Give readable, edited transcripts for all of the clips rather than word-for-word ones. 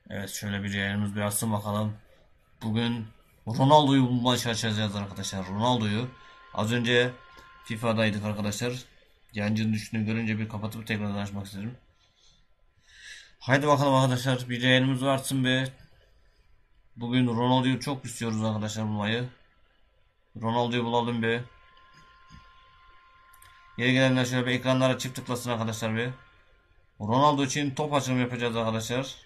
Evet, şöyle bir yayınımız bir açsın bakalım. Bugün Ronaldo'yu bulmaya çalışacağız arkadaşlar. Ronaldo'yu. Az önce FIFA'daydık arkadaşlar. Yancının düştüğünü görünce bir kapatıp tekrardan açmak istedim. Haydi bakalım arkadaşlar, bir yayınımız varsın be. Bugün Ronaldo'yu çok istiyoruz arkadaşlar bulmayı. Ronaldo'yu bulalım be. Yeri gelenler şöyle bir ekranlara çift tıklasın arkadaşlar be. Ronaldo için top açılımı yapacağız arkadaşlar.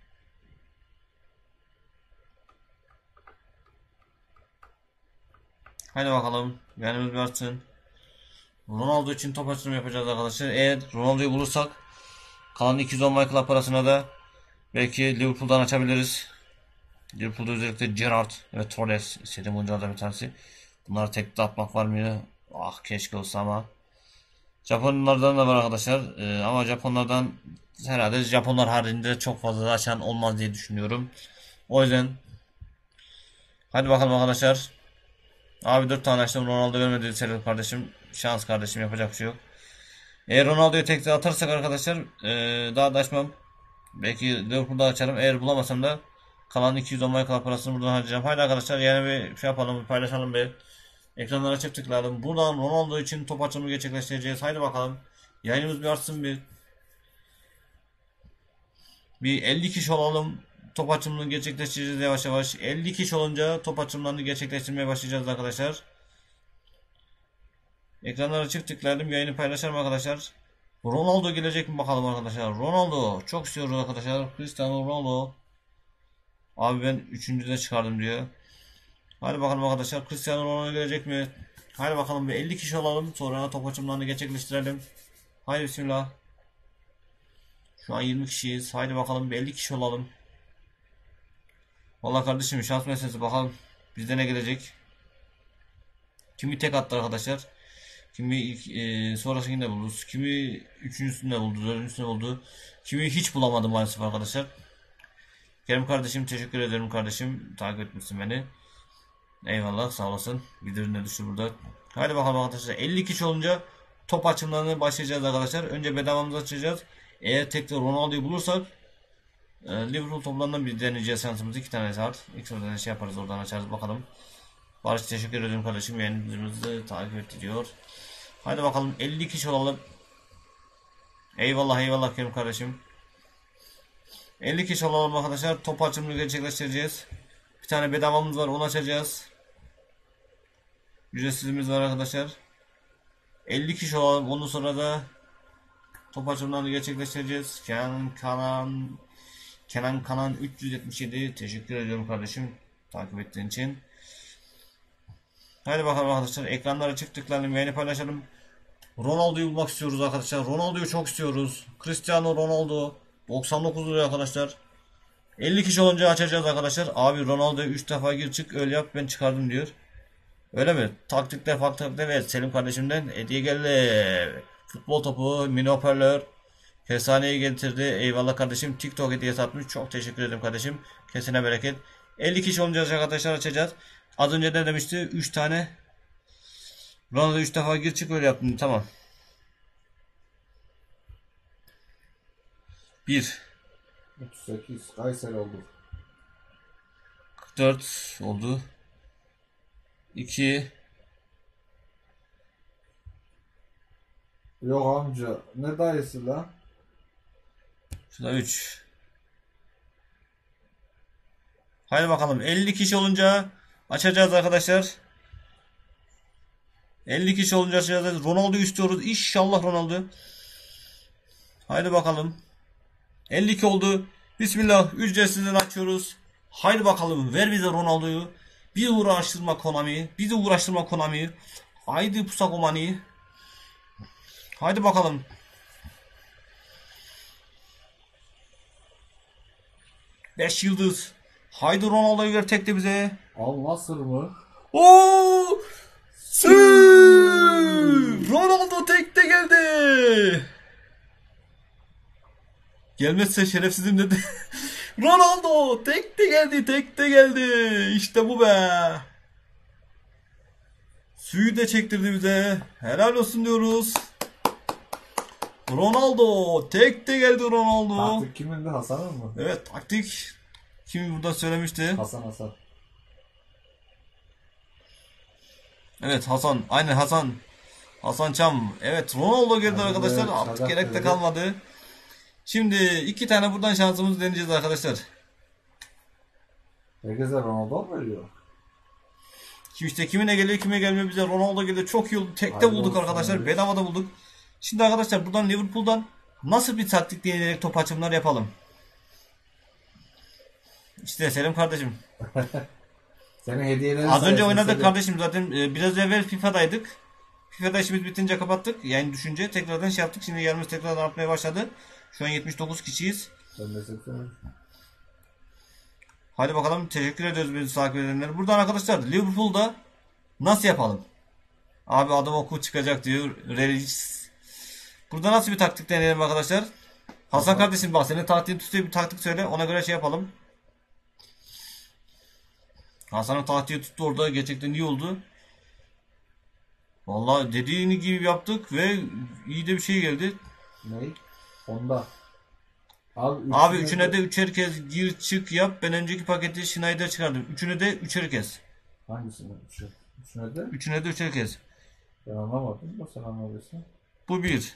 Haydi bakalım. Yayınımız varsın. Ronaldo için top açılımı yapacağız arkadaşlar. Eğer Ronaldo'yu bulursak kalan 210 Michael parasına da belki Liverpool'dan açabiliriz. Liverpool'da özellikle Gerrard ve Torres istediğim oyunculardan bir tanesi. Bunları tek de atmak var mıydı? Ah, keşke olsa ama. Japonlardan da var arkadaşlar. Ama Japonlardan herhalde Japonlar haricinde çok fazla açan olmaz diye düşünüyorum. O yüzden hadi bakalım arkadaşlar. Abi 4 tane açtım, Ronaldo vermedi Serhat kardeşim. Şans kardeşim, yapacak bir şey yok. Eğer Ronaldo'yu tekrar atarsak arkadaşlar daha da açmam. Belki Liverpool'da açarım. Eğer bulamasam da kalan 210 Michael parasını buradan harcayacağım. Haydi arkadaşlar, yani bir şey yapalım, bir paylaşalım bir. Ekranlara çift tıklayalım. Buradan Ronaldo için top açımı gerçekleştireceğiz. Haydi bakalım. Yayınımız bir artsın bir. Bir 50 kişi olalım. Top açımını gerçekleştireceğiz yavaş yavaş. 50 kişi olunca top açımlarını gerçekleştirmeye başlayacağız arkadaşlar. Ekranlara çift tıklayalım. Yayını paylaşalım arkadaşlar. Ronaldo gelecek mi bakalım arkadaşlar. Ronaldo çok istiyoruz arkadaşlar. Cristiano Ronaldo. Abi ben 3. de çıkardım diyor. Hadi bakalım arkadaşlar, Cristiano Ronaldo gelecek mi? Hadi bakalım, bir 50 kişi olalım. Sonra top açımlarını gerçekleştirelim. Haydi bismillah. Şu an 20 kişiyiz. Haydi bakalım, bir 50 kişi olalım. Vallahi kardeşim, şans meselesi, bakalım bizde ne gelecek. Kimi tek attı arkadaşlar. Kimi ilk sonrasında buldu. Kimi üçüncüsünde buldu. Dördüncüsünde buldu. Kimi hiç bulamadım maalesef arkadaşlar. Kerem kardeşim, teşekkür ederim kardeşim. Takip etmişsin beni. Eyvallah, sağ olasın. Bildirimler düştü burada. Hadi bakalım arkadaşlar. 50 kişi olunca top açımlarına başlayacağız arkadaşlar. Önce bedavamızı açacağız. Eğer tekrar Ronaldo'yu bulursak Liverpool toplarından bir deneyeceğiz şansımızı. 2 tane saat. İlk sırada şey yaparız, oradan açarız bakalım. Barış, teşekkür ederim kardeşim. Yayınımızı takip etti diyor. Hadi bakalım, 50 kişi olalım. Eyvallah eyvallah Kerim kardeşim. 50 kişi olalım arkadaşlar. Top açımını gerçekleştireceğiz. Bir tane bedavamız var, onu açacağız. Ücretsizimiz var arkadaşlar. 50 kişi olalım. Ondan sonra da top açımlarını gerçekleştireceğiz. Kenan Kanan 377, teşekkür ediyorum kardeşim takip ettiğin için. Hadi bakalım arkadaşlar, ekranlara çift tıklayalım, yayını paylaşalım. Ronaldo'yu bulmak istiyoruz arkadaşlar. Ronaldo'yu çok istiyoruz. Cristiano Ronaldo 99 lira arkadaşlar. 50 kişi olunca açacağız arkadaşlar. Abi Ronaldo'yu 3 defa gir çık öyle yap, ben çıkardım diyor. Öyle mi? Taktikler farklı taktikler. Evet, Selim kardeşimden hediye geldi. Futbol topu, mini hoparlör. Kesaneyi getirdi. Eyvallah kardeşim. TikTok hediyesi atmış. Çok teşekkür ederim kardeşim. Kesine bereket. 50 kişi olunca arkadaşlar açacağız. Az önce de demişti 3 tane. Ronaldo 3 defa gir çık öyle yaptım. Tamam. 1 38 Kayseri oldu. 44 oldu. 2 Yok amca, ne dayısı la? şurada 3. Haydi bakalım, 50 kişi olunca açacağız arkadaşlar. 50 kişi olunca açacağız. Ronaldo'yu istiyoruz. İnşallah Ronaldo. Haydi bakalım. 52 oldu. Bismillah. Ücretsizden açıyoruz. Haydi bakalım. Ver bize Ronaldo'yu. Bizi uğraştırma Konami. Bizi uğraştırma Konami. Haydi Pusakomani. Haydi bakalım. Beş yıldız. Haydi Ronaldo'yu ver tek de bize. Al Nasır mı? Oo! Ronaldo tek de geldi. Gelmezse şerefsizim dedi. Ronaldo tek de geldi, tek de geldi. İşte bu be. Suyu da çektirdi bize. Helal olsun diyoruz. Ronaldo. Tekte geldi Ronaldo. Taktik kimindi? Hasan'ın mı? Evet, taktik. Kim burada söylemişti? Hasan. Evet, Hasan. Aynen Hasan. Hasan Çam. Evet, Ronaldo girdi Hadi arkadaşlar. be, Artık Sadat gerek de dedi. kalmadı. Şimdi iki tane buradan şansımızı deneyeceğiz arkadaşlar. Herkese Ronaldo mu veriyor? İşte kimine geliyor kime gelmiyor, bize Ronaldo geliyor. Çok iyi oldu. Tekte Hayırlı bulduk olsun arkadaşlar. abi. Bedavada bulduk. Şimdi arkadaşlar buradan Liverpool'dan nasıl bir taktik deneyerek top açımlar yapalım. İşte Selim kardeşim. Senin hediyelerin Az önce sayesinde oynadık Selim. kardeşim zaten. Biraz evvel FIFA'daydık. FIFA'da işimiz bitince kapattık. Yani düşünce tekrardan şey yaptık. Şimdi yerimiz tekrardan artmaya başladı. Şu an 79 kişiyiz. Ben de 80. Hadi bakalım, teşekkür ediyoruz bizi takip edenlere. Buradan arkadaşlar Liverpool'da nasıl yapalım? Abi adam oku çıkacak diyor. Relis. Burada nasıl bir taktik deneyelim arkadaşlar? Hasan kardeşim bak, senin taktiğin tutuyor, bir taktik söyle. Ona göre şey yapalım. Hasan'ın taktiği tuttu orada. Gerçekten iyi oldu. Vallahi dediğini gibi yaptık ve iyi de bir şey geldi. Ney? Onda. Abi üçüne de üçer kez gir çık yap. Ben önceki paketi Schneider çıkardım. Üçüne de üçer kez. Hangisini? Üçüne de? Üçüne de üçer kez. Ben anlamadım da sen anladıysan. Bu bir.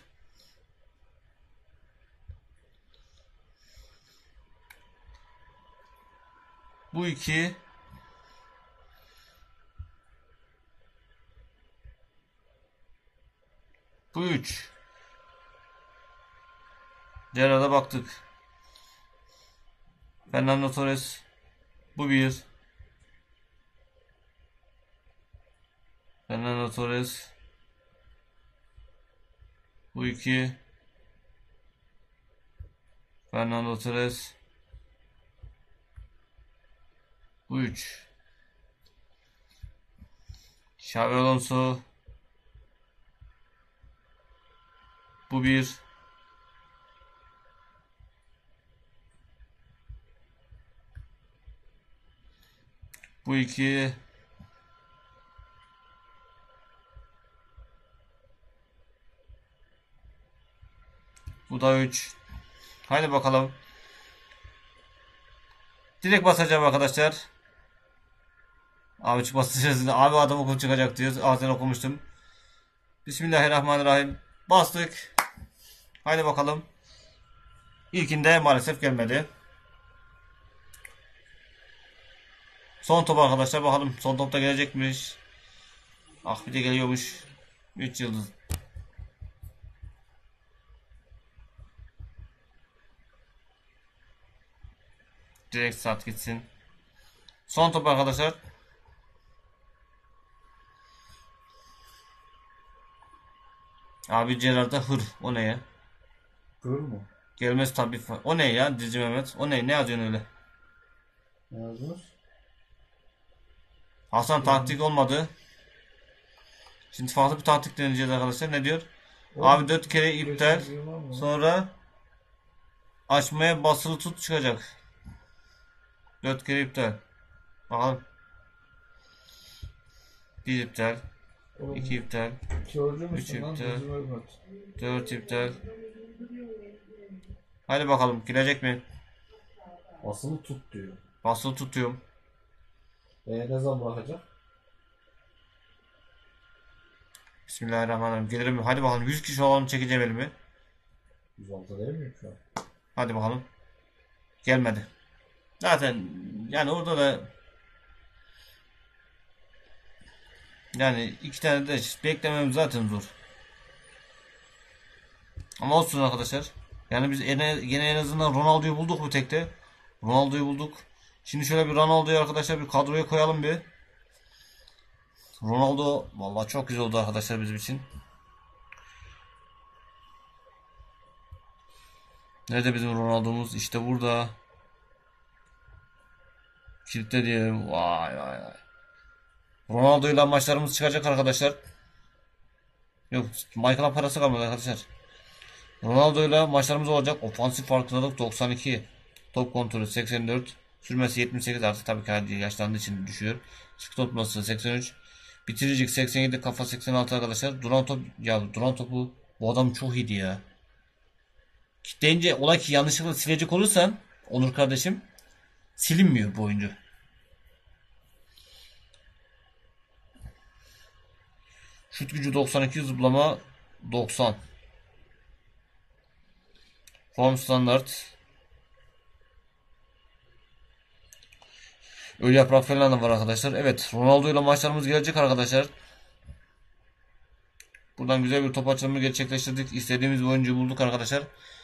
Bu iki. Bu üç. Diğer arada baktık. Fernando Torres. Bu bir. Fernando Torres. Bu iki. Fernando Torres. Bu üç. Xabi Alonso. Bu bir. Bu iki. Bu da üç. Haydi bakalım. Direkt basacağım arkadaşlar. Abi basacağız. Abi adam okul çıkacak diyoruz. Ağzını okumuştum. Bismillahirrahmanirrahim. Bastık. Haydi bakalım. İlkinde maalesef gelmedi. Son top arkadaşlar, bakalım son topta gelecekmiş. Ah, bir de geliyormuş. 3 yıldız. Direkt sat gitsin. Son top arkadaşlar. Abi Gerard'a hır. O ne ya? Kır mı? Gelmez tabii. O ne ya Cici Mehmet? O ne? Ne yazıyorsun öyle? Ne yazmış? Hasan taktik olmadı. Şimdi farklı bir taktik deneyeceğiz arkadaşlar. Ne diyor? Abi 4 kere iptal. Sonra açmaya basılı tut çıkacak. 4 kere iptal. Bakalım. 1 iptal. 2 iptal. Körcü 3 müsün lan? iptal. Gözüm ölmedi. 4 iptal. Hadi bakalım, girecek mi? Basılı tut diyor. Basılı tutuyorum. Ne zaman bırakacak? Bismillahirrahmanirrahim. Gelir mi? Hadi bakalım, 100 kişi olalım, çekeceğim elimi. 106 değil miyim şu an? Hadi bakalım. Gelmedi. Zaten yani orada da yani iki tane de beklememiz zaten zor. Ama olsun arkadaşlar. Yani biz yine en azından Ronaldo'yu bulduk bu tekte. Ronaldo'yu bulduk. Şimdi şöyle bir Ronaldo'yu arkadaşlar bir kadroya koyalım bir. Ronaldo vallahi çok güzel oldu arkadaşlar bizim için. Nerede bizim Ronaldo'muz? İşte burada. Kilitle diyelim. Vay vay vay. Ronaldo ile maçlarımız çıkacak arkadaşlar. Yok, Michael'a parası kalmadı arkadaşlar. Ronaldo ile maçlarımız olacak. Ofansif farkındalık 92. Top kontrolü 84. Sürmesi 78, artık tabii ki hadi yaşlandığı için düşüyor. Sık tutması 83. Bitiricilik 87, kafa 86 arkadaşlar. Duran top, ya duran topu bu adam çok iyiydi ya. Kitleyince olay ki yanlışlıkla silecek olursan Onur kardeşim silinmiyor bu oyuncu. Şut gücü 92, zıplama 90. Form standart. Ölü yaprak falan da var arkadaşlar. Evet, Ronaldo ile maçlarımız gelecek arkadaşlar. Buradan güzel bir top açılımı gerçekleştirdik. İstediğimiz bir oyuncuyu bulduk arkadaşlar.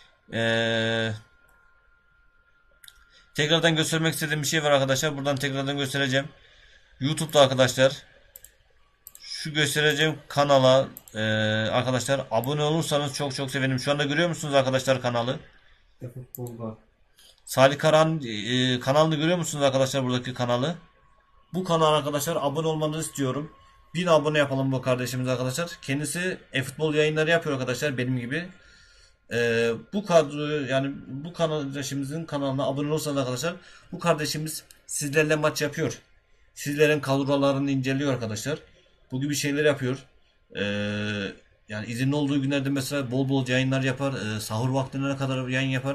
Tekrardan göstermek istediğim bir şey var arkadaşlar. Buradan tekrardan göstereceğim. YouTube'da arkadaşlar şu göstereceğim kanala arkadaşlar abone olursanız çok çok sevinirim. Şu anda görüyor musunuz arkadaşlar kanalı? Futbolda. Salih Karahan kanalını görüyor musunuz arkadaşlar, buradaki kanalı? Bu kanal arkadaşlar abone olmanızı istiyorum. 1000 abone yapalım bu kardeşimiz arkadaşlar. Kendisi e-futbol yayınları yapıyor arkadaşlar benim gibi. Bu kadro, yani bu kardeşimizin kanalına abone olursanız arkadaşlar, bu kardeşimiz sizlerle maç yapıyor. Sizlerin kadrolarını inceliyor arkadaşlar. Bu gibi şeyler yapıyor. Yani izinli olduğu günlerde mesela bol bol yayınlar yapar. Sahur vaktine kadar yayın yapar.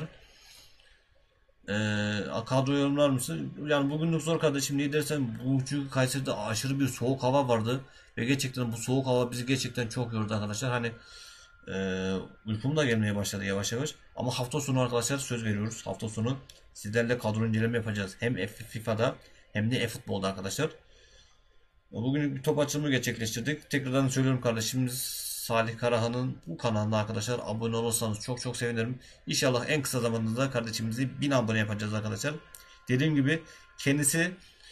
Kadro yorumlar mısın? Yani bugünlük zor kardeşim. Niye dersen, bu çünkü Kayseri'de aşırı bir soğuk hava vardı. Ve gerçekten bu soğuk hava bizi gerçekten çok yordu arkadaşlar. Hani uykum da gelmeye başladı yavaş yavaş. Ama hafta sonu arkadaşlar söz veriyoruz. Hafta sonu sizlerle kadro inceleme yapacağız. Hem FIFA'da hem de eFootball'da arkadaşlar. Bugün bir top açılımı gerçekleştirdik. Tekrardan söylüyorum, kardeşimiz Salih Karahan'ın bu kanalına arkadaşlar abone olursanız çok çok sevinirim. İnşallah en kısa zamanda kardeşimizi 1000 abone yapacağız arkadaşlar. Dediğim gibi kendisi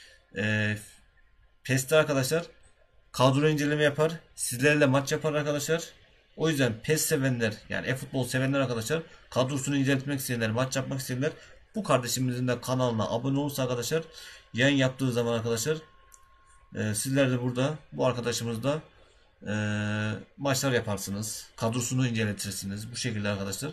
PES'te arkadaşlar kadro inceleme yapar. Sizlerle maç yapar arkadaşlar. O yüzden PES sevenler, yani e-futbol sevenler arkadaşlar, kadrosunu inceletmek isteyenler, maç yapmak isteyenler bu kardeşimizin de kanalına abone olursa arkadaşlar, yayın yaptığı zaman arkadaşlar sizler de burada bu arkadaşımızla maçlar yaparsınız. Kadrosunu inceletirsiniz. Bu şekilde arkadaşlar.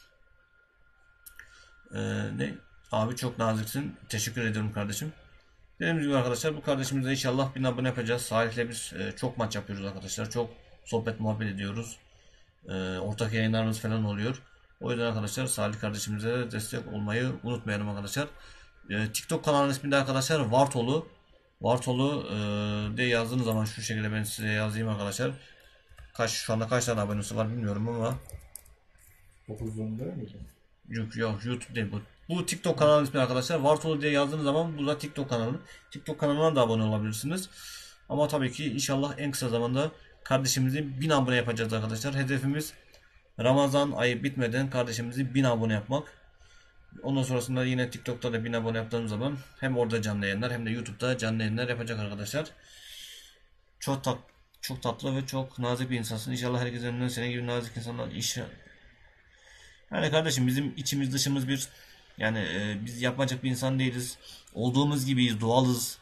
Ne? Abi çok naziksin. Teşekkür ediyorum kardeşim. Dediğim gibi arkadaşlar, bu kardeşimizle inşallah 1000 abone yapacağız. Salih'le biz çok maç yapıyoruz arkadaşlar. Çok sohbet muhabbet ediyoruz. Ortak yayınlarımız falan oluyor. O yüzden arkadaşlar Salih kardeşimize destek olmayı unutmayalım arkadaşlar. TikTok kanalının ismi de arkadaşlar Vartolu. Vartolu diye yazdığınız zaman şu şekilde ben size yazayım arkadaşlar. Şu anda kaç tane abonesi var bilmiyorum ama 9'unda değil miydi? yok YouTube değil bu. Bu TikTok kanalının ismi arkadaşlar. Vartolu diye yazdığınız zaman bu da TikTok kanalı. TikTok kanalına da abone olabilirsiniz. Ama tabii ki inşallah en kısa zamanda kardeşimizi 1000 abone yapacağız arkadaşlar. Hedefimiz Ramazan ayı bitmeden kardeşimizi 1000 abone yapmak. Ondan sonrasında yine TikTok'ta da 1000 abone yaptığımız zaman hem orada canlı yayınlar hem de YouTube'da canlı yayınlar yapacak arkadaşlar. Çok tatlı ve çok nazik bir insansın. İnşallah herkesin önünden senin gibi nazik insanlar iş. Yani kardeşim bizim içimiz dışımız bir. Yani biz yapmacık bir insan değiliz. Olduğumuz gibiyiz, doğalız.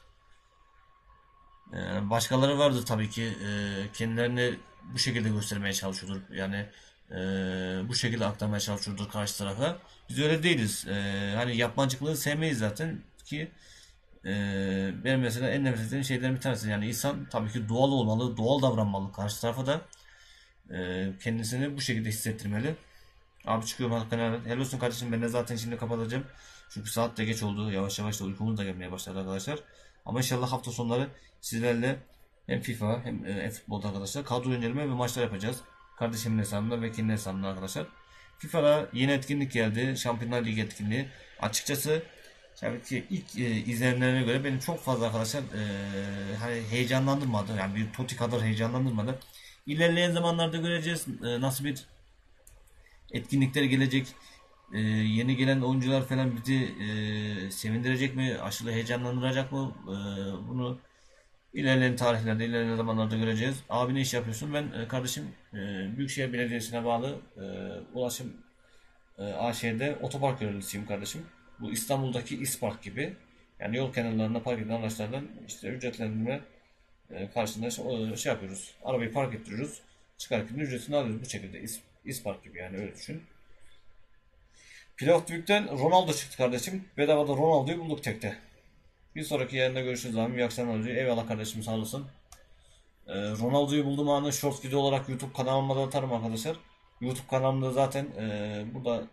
Başkaları vardır tabii ki, kendilerini bu şekilde göstermeye çalışıyordur. Yani bu şekilde aktarmaya çalışıyordur karşı tarafa. Biz öyle değiliz. Hani yapmacıklığı sevmeyiz zaten ki benim mesela en nefret ettiğim şeylerin bir tanesi. Yani insan tabii ki doğal olmalı, doğal davranmalı. Karşı tarafa da kendisini bu şekilde hissettirmeli. Abi çıkıyorum hakkında. Helal olsun kardeşim, ben de zaten şimdi kapatacağım. Çünkü saat de geç oldu. Yavaş yavaş da uykumuz da gelmeye başladı arkadaşlar. Ama inşallah hafta sonları sizlerle hem FIFA hem futbolda arkadaşlar kadro inceleme ve maçlar yapacağız. Kardeşimin hesabında ve kendi hesabında arkadaşlar. FIFA'da yeni etkinlik geldi. Şampiyonlar Ligi etkinliği. Açıkçası tabii ki ilk izlenenlerine göre beni çok fazla arkadaşlar hani heyecanlandırmadı. Yani bir Totti kadar heyecanlandırmadı. İlerleyen zamanlarda göreceğiz nasıl bir etkinlikler gelecek. Yeni gelen oyuncular falan bizi sevindirecek mi? Aşırı heyecanlandıracak mı? Bunu ilerleyen tarihlerde, ilerleyen zamanlarda göreceğiz. Abi ne iş yapıyorsun? Ben kardeşim Büyükşehir Belediyesi'ne bağlı Ulaşım AŞ'de otopark görevlisiyim kardeşim. Bu İstanbul'daki İspark gibi. Yani yol kenarlarında park eden araçlardan işte ücretlendirme karşılığında şey yapıyoruz. Arabayı park ettiriyoruz. Çıkarken ücretini alıyoruz bu şekilde. İspark gibi, yani öyle düşün. Pilot büyükten Ronaldo çıktı kardeşim. Bedavada Ronaldo'yu bulduk tekte. Bir sonraki yayında görüşürüz abi. İyi akşamlar diyor. Eyvallah kardeşim, sağ olasın. Ronaldo'yu bulduğum anı short video olarak YouTube kanalıma da atarım arkadaşlar. YouTube kanalımda zaten burada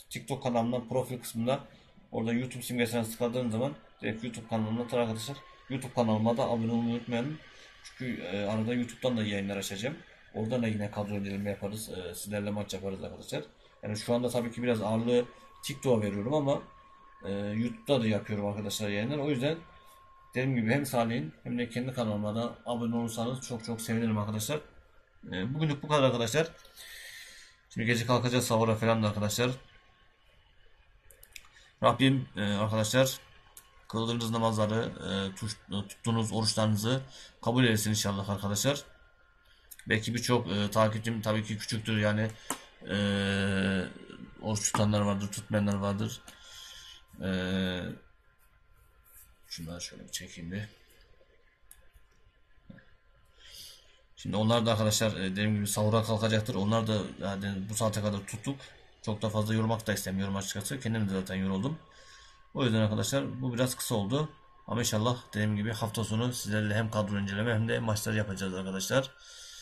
TikTok kanalımdan profil kısmında orada YouTube simgesine tıkladığım zaman direkt YouTube kanalımdan atar arkadaşlar. YouTube kanalıma da abone olmayı unutmayın. Çünkü arada YouTube'dan da yayınlar açacağım. Oradan da yine kadro inceleme yaparız. Sizlerle maç yaparız arkadaşlar. Yani şu anda tabii ki biraz ağırlığı TikTok'a veriyorum ama YouTube'da da yapıyorum arkadaşlar yayınlar. O yüzden dediğim gibi hem Salih'in hem de kendi kanalıma da abone olursanız çok çok sevinirim arkadaşlar. Bugünlük bu kadar arkadaşlar. Şimdi gece kalkacağız sahura falan da arkadaşlar. Rabbim arkadaşlar kıldığınız namazları, tuttuğunuz oruçlarınızı kabul etsin inşallah arkadaşlar. Belki birçok takipçim tabii ki küçüktür yani e, oruç tutanlar vardır, tutmayanlar vardır. Şunları şöyle bir çekeyim bir. Şimdi onlar da arkadaşlar dediğim gibi sahura kalkacaktır. Onlar da yani bu saate kadar tuttuk. Çok da fazla yormak da istemiyorum açıkçası. Kendim de zaten yoruldum. O yüzden arkadaşlar bu biraz kısa oldu. Ama inşallah dediğim gibi hafta sonu sizlerle hem kadro inceleme hem de maçları yapacağız arkadaşlar.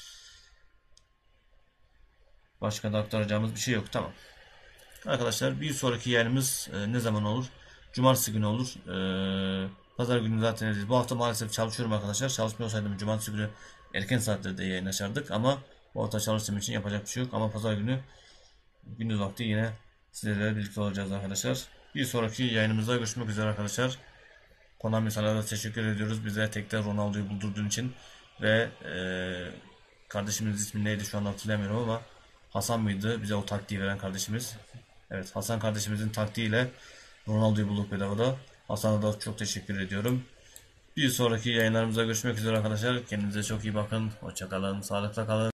Başka da aktaracağımız bir şey yok. Tamam. Arkadaşlar bir sonraki yayınımız ne zaman olur? Cumartesi günü olur. Pazar günü zaten edeceğiz. Bu hafta maalesef çalışıyorum arkadaşlar. Çalışmıyor olsaydım cumartesi günü erken saatlerde yayın açardık ama bu hafta çalıştığım için yapacak bir şey yok. Ama pazar günü gündüz vakti yine sizlerle birlikte olacağız arkadaşlar. Bir sonraki yayınımızda görüşmek üzere arkadaşlar. Konami sana da teşekkür ediyoruz. Bize tekrar Ronaldo'yu buldurduğun için ve kardeşimiz ismi neydi şu an hatırlamıyorum ama Hasan mıydı bize o taktiği veren kardeşimiz? Evet, Hasan kardeşimizin taktiğiyle Ronaldo'yu bulduk bedavada. Hasan'a da çok teşekkür ediyorum. Bir sonraki yayınlarımızda görüşmek üzere arkadaşlar. Kendinize çok iyi bakın. Hoşça kalın. Sağlıkla kalın.